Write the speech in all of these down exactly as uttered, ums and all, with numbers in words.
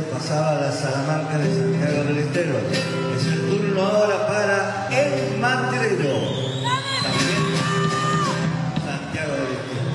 pasaba a la Salamanca de Santiago del Estero. Es el turno ahora para el matrero. También Santiago del Estero.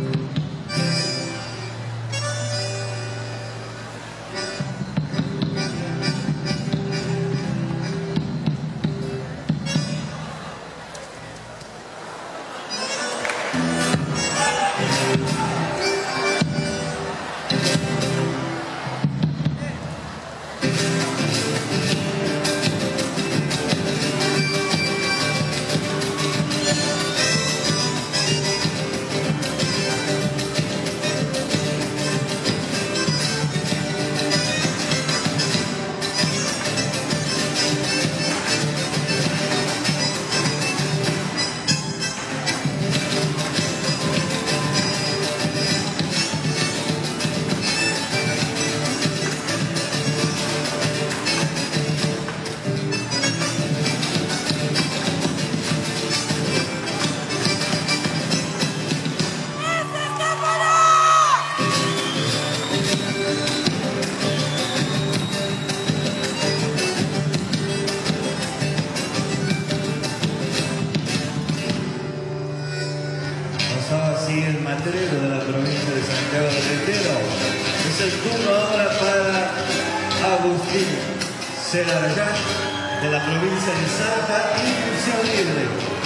Pasaba así el matrero de la provincia de Santiago del Estero. Es el turno ahora para Agustín Celarayán de la provincia de Salta, Inclusión Libre.